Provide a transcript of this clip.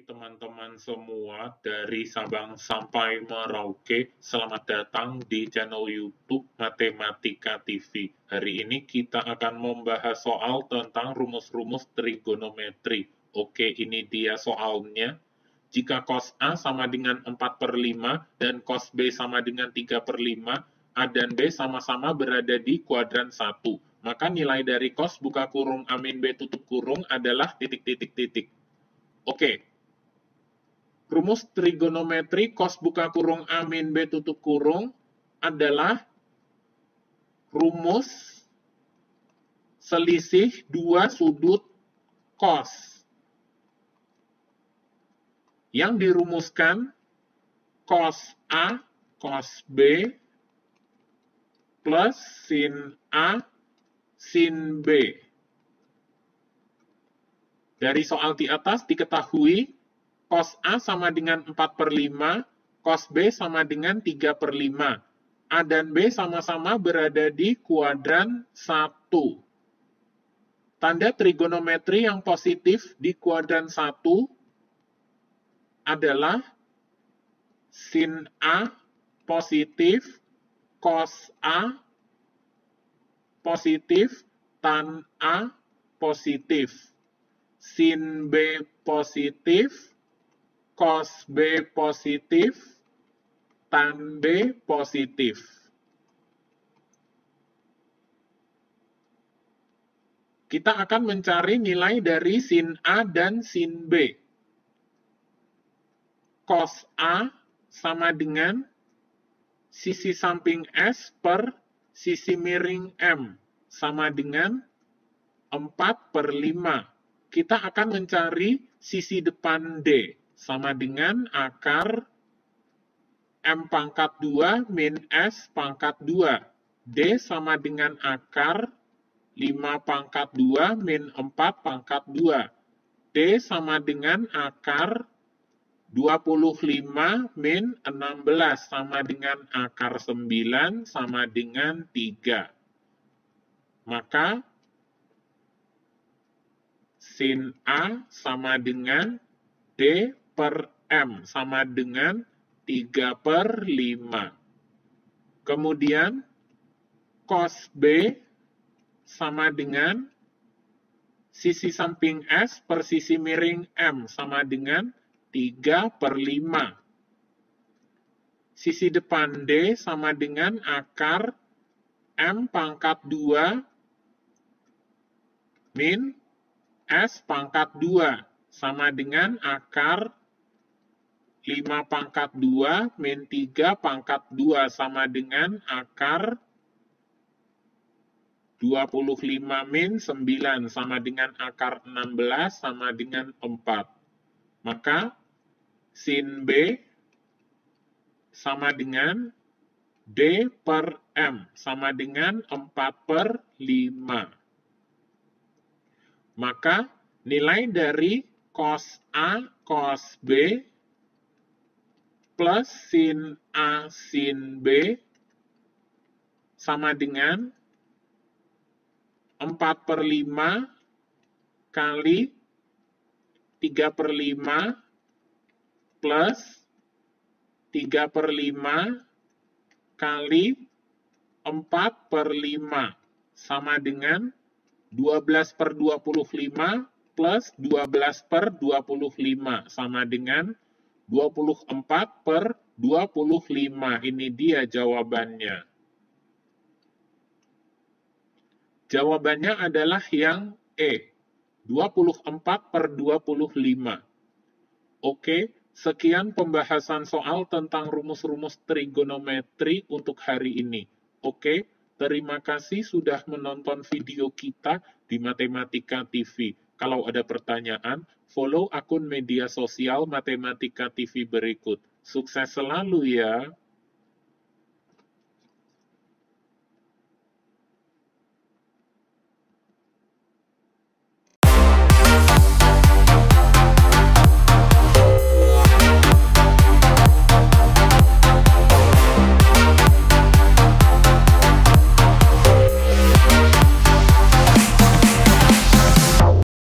teman-teman semua dari Sabang sampai Merauke. Selamat datang di channel YouTube Matematika TV. Hari ini kita akan membahas soal tentang rumus-rumus trigonometri. Oke, ini dia soalnya. Jika cos A sama dengan 4/5 dan cos B sama dengan 3/5, A dan B sama-sama berada di kuadran 1. Maka nilai dari cos buka kurung A min B tutup kurung adalah titik-titik-titik. Oke, rumus trigonometri cos buka kurung A min B tutup kurung adalah rumus selisih dua sudut cos. Yang dirumuskan cos A, cos B, plus sin A, sin B. Dari soal di atas diketahui cos A sama dengan 4/5, cos B sama dengan 3/5. A dan B sama-sama berada di kuadran 1. Tanda trigonometri yang positif di kuadran 1 adalah sin A positif, cos A positif, tan A positif. Sin B positif, cos B positif, tan B positif. Kita akan mencari nilai dari sin A dan sin B. Cos A sama dengan sisi samping S per sisi miring M, sama dengan 4/5. Kita akan mencari sisi depan D, sama dengan akar M pangkat 2 min S pangkat 2. D sama dengan akar 5 pangkat 2 min 4 pangkat 2. D sama dengan akar 25 min 16 sama dengan akar 9 sama dengan 3. Maka sin A sama dengan D per M sama dengan 3/5. Kemudian cos B sama dengan sisi samping S per sisi miring M sama dengan 3/5. Sisi depan D sama dengan akar M pangkat 2 min S pangkat 2 sama dengan akar 5 pangkat 2 min 3 pangkat 2 sama dengan akar 25 min 9 sama dengan akar 16 sama dengan 4. Maka sin B sama dengan D per M sama dengan 4/5. Maka nilai dari cos A, cos B, plus sin A, sin B, sama dengan 4/5 kali 3/5 plus 3/5 kali 4/5 sama dengan 12/25 plus 12/25 sama dengan 24/25. Ini dia jawabannya. Jawabannya adalah yang E, 24/25. Oke, sekian pembahasan soal tentang rumus-rumus trigonometri untuk hari ini. Oke, terima kasih sudah menonton video kita di Matematika TV. Kalau ada pertanyaan, follow akun media sosial Matematika TV berikut. Sukses selalu ya!